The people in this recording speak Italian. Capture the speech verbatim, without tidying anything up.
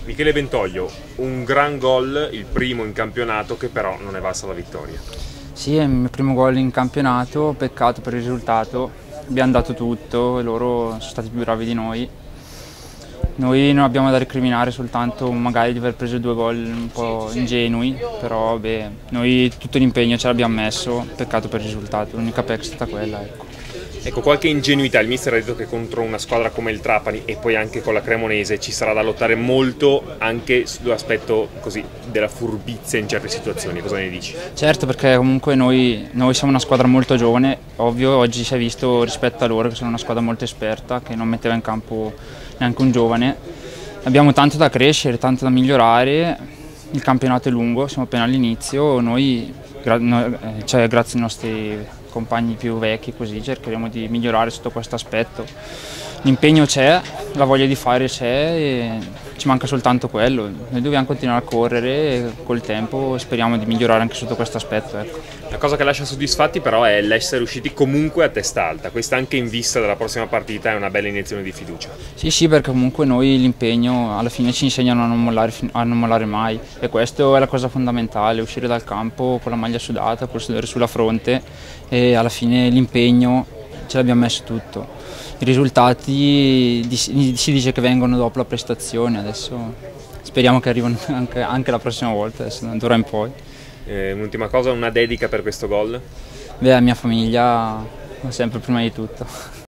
Michele Bentoglio, un gran gol, il primo in campionato, che però non è valsa la vittoria. Sì, è il mio primo gol in campionato, peccato per il risultato. Abbiamo dato tutto e loro sono stati più bravi di noi. Noi non abbiamo da recriminare soltanto magari di aver preso due gol un po' ingenui, però beh, noi tutto l'impegno ce l'abbiamo messo, peccato per il risultato, l'unica pecca è stata quella. Ecco. Ecco, qualche ingenuità, il mister ha detto che contro una squadra come il Trapani e poi anche con la Cremonese ci sarà da lottare molto anche sull'aspetto così della furbizia in certe situazioni, cosa ne dici? Certo, perché comunque noi, noi siamo una squadra molto giovane, ovvio oggi si è visto rispetto a loro che sono una squadra molto esperta che non metteva in campo neanche un giovane. Abbiamo tanto da crescere, tanto da migliorare, il campionato è lungo, siamo appena all'inizio, noi gra no, cioè, grazie ai nostri compagni più vecchi così cercheremo di migliorare sotto questo aspetto. L'impegno c'è, la voglia di fare c'è e ci manca soltanto quello. Noi dobbiamo continuare a correre e col tempo speriamo di migliorare anche sotto questo aspetto. Ecco. La cosa che lascia soddisfatti però è l'essere usciti comunque a testa alta, questa anche in vista della prossima partita è una bella iniezione di fiducia. Sì, sì, perché comunque noi l'impegno alla fine ci insegnano a non mollare, a non mollare mai e questa è la cosa fondamentale, uscire dal campo con la maglia sudata, col sudore sulla fronte e alla fine l'impegno ce l'abbiamo messo tutto. I risultati si dice che vengono dopo la prestazione, adesso speriamo che arrivino anche, anche la prossima volta, adesso d'ora in poi. Eh, un'ultima cosa, una dedica per questo gol? Beh, la mia famiglia sempre prima di tutto.